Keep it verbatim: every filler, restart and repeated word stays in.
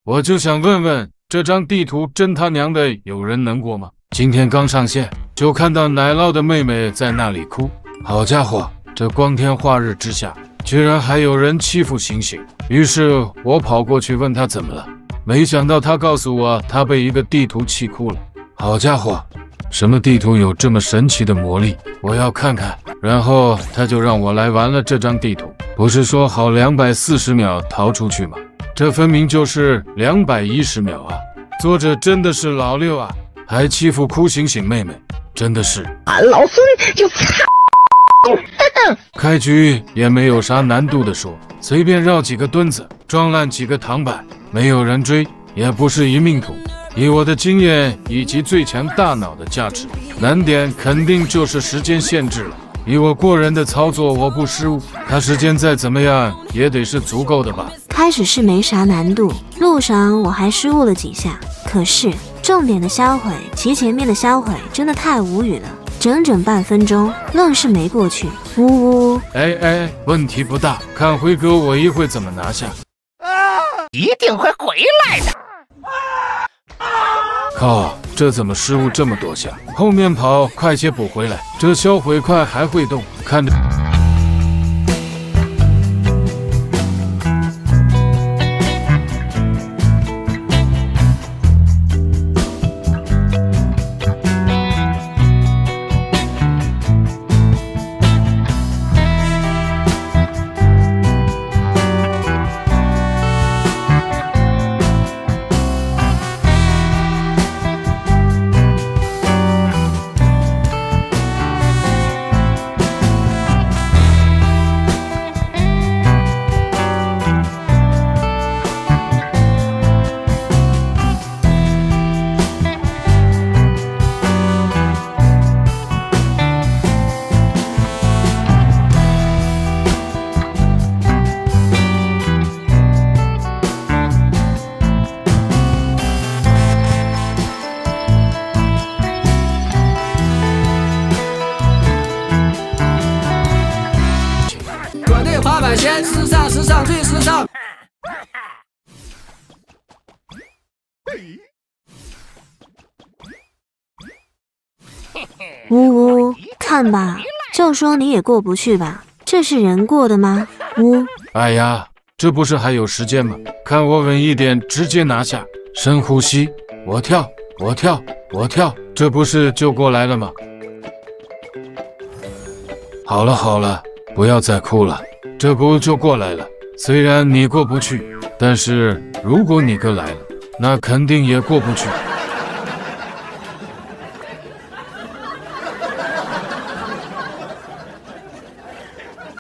我就想问问，这张地图真他娘的有人能过吗？今天刚上线，就看到奶酪的妹妹在那里哭。好家伙，这光天化日之下，居然还有人欺负星星。于是我跑过去问她怎么了，没想到她告诉我，她被一个地图气哭了。好家伙，什么地图有这么神奇的魔力？我要看看。然后他就让我来玩了这张地图。不是说好两百四十秒逃出去吗？这分明就是两百一十秒啊！作者真的是老六啊，还欺负哭醒醒妹妹，真的是俺老孙就操！ 开局也没有啥难度的说，随便绕几个墩子，撞烂几个挡板，没有人追，也不是一命土。以我的经验以及最强大脑的价值，难点肯定就是时间限制了。以我过人的操作，我不失误，他时间再怎么样也得是足够的吧。 开始是没啥难度，路上我还失误了几下，可是重点的销毁其前面的销毁真的太无语了，整整半分钟愣是没过去，呜呜呜！ 哎哎，问题不大，看辉哥我一会怎么拿下。 啊，一定会回来的。 靠，这怎么失误这么多下？后面跑，快些补回来！这销毁块还会动，看着。 滑板鞋，时尚，时尚，最时尚。 呜呜，看吧，就说你也过不去吧，这是人过的吗？呜！ 哎呀，这不是还有时间吗？看我稳一点，直接拿下。深呼吸，我跳，我跳，我跳，这不是就过来了吗？好了好了，不要再哭了。这不就过来了？虽然你过不去，但是如果你哥来了，那肯定也过不去。